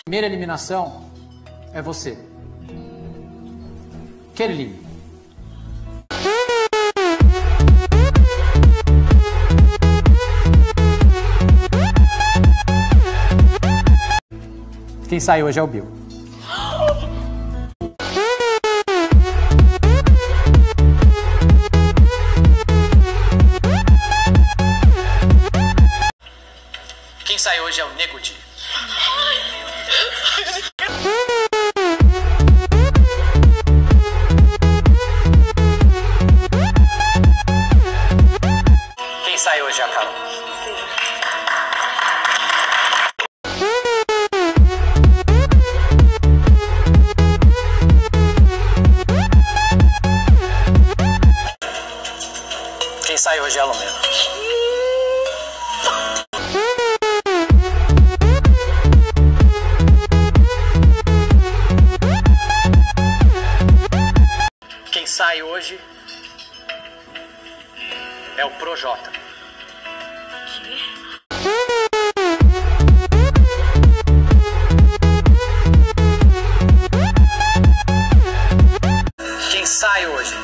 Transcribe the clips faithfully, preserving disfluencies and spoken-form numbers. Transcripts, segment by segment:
Primeira eliminação é você. Kerline. Quem sai hoje é o Bill. Quem sai hoje é o Nego Di. Quem sai hoje é a Carol. Quem sai hoje é a Lumena. Quem sai hoje é o Projota. Quem sai hoje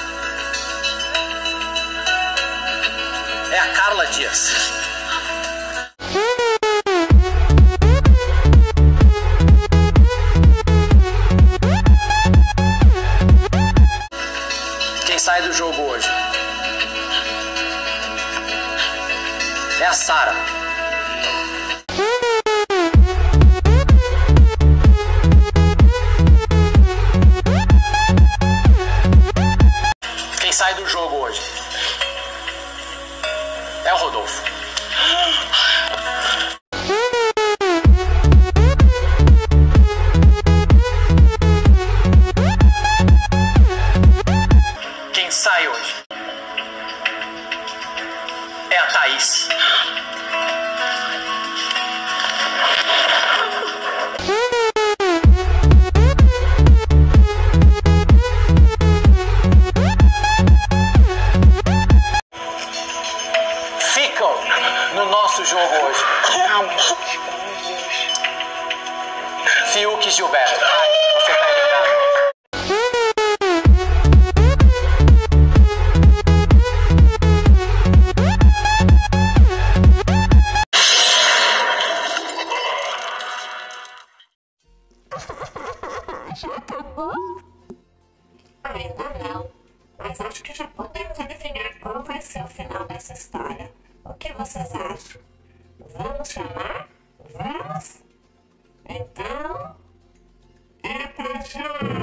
é a Carla Dias. Quem sai do jogo hoje é a Sara. Quem sai do jogo hoje é o Rodolfo. Quem sai hoje é a Thaís. Ficam no nosso jogo hoje Fiuk e Gilberto. Ai, você tá ligado? Já acabou? Ainda não, mas acho que já podemos adivinhar qual vai ser o final dessa história. O que vocês acham? Vamos chamar? Vamos? Então, é pra já!